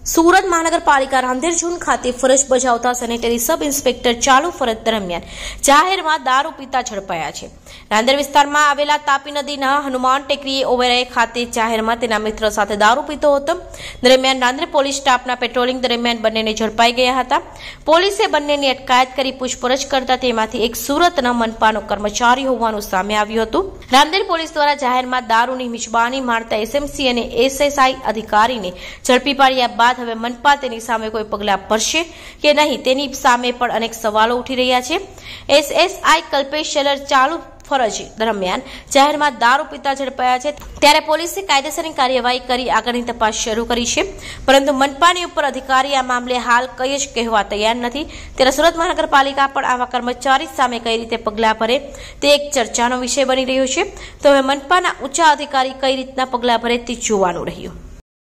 સુરત મહાનગરપાલિકા રાંદેર ઝોન ખાતે ફરજ બજાવતા સેનેટરી સબ ઇન્સ્પેક્ટર ચાલુ ફરજ દરમિયાન જાહેરમાં દારૂ પીતા ઝડપાયા છે। રાંદેર વિસ્તારમાં આવેલા તાપી નદીના હનુમાન ટેકરી ઓવરાઈ ખાતે જાહેરમાં તેના મિત્ર સાથે દારૂ પીતો હતો। દરમિયાન રાંદેર પોલીસ સ્ટાફના પેટ્રોલિંગ દરમિયાન બંનેને ઝડપાઈ ગયા હતા। પોલીસે બંનેની અટકાયત કરી પૂછપરછ કરતા તેમાંથી એક સુરતના મનપાનો કર્મચારી હોવાનું સામે આવ્યું હતું। રાંદેર પોલીસ દ્વારા જાહેરમાં દારૂની મિજબાની મારતા એસએમસી અને એસએસઆઈ અધિકારીને ઝડપી પાડ્યા બાદ હવે મનપા તેની સામે કોઈ પગલાં ભરશે કે નહીં તેની સામે પણ અનેક સવાલો ઉઠી રહ્યા છે। એસએસઆઈ કલ્પેશ શેલર ચાલુ ફરજ દરમિયાન જાહેરમાં દારૂ પીતા ઝડપાયા છે, ત્યારે પોલીસે કાયદેસરની કાર્યવાહી કરી આગળની તપાસ શરૂ કરી છે, પરંતુ મનપાની ઉપર અધિકારી આ મામલે હાલ કંઈ જ કહેવા તૈયાર નથી। ત્યારે સુરત મહાનગરપાલિકા પણ આવા કર્મચારી સામે કઈ રીતે પગલાં ભરે તે એક ચર્ચાનો વિષય બની રહ્યો છે। તો હવે મનપાના ઉચ્ચ અધિકારી કઈ રીતના પગલાં ભરે તે જોવાનું રહ્યું।